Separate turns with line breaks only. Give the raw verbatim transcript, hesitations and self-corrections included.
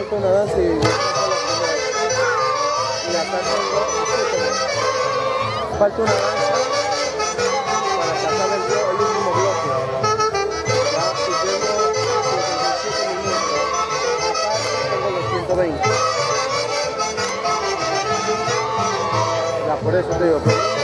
falta una danza y esta fue la primera. Y acá tengo, escúchame, falta una danza para casar el, blo- el último bloque. Ya, y tengo cincuenta y siete minutos. Aparte tengo los ciento veinte. Ya, por eso te digo, pero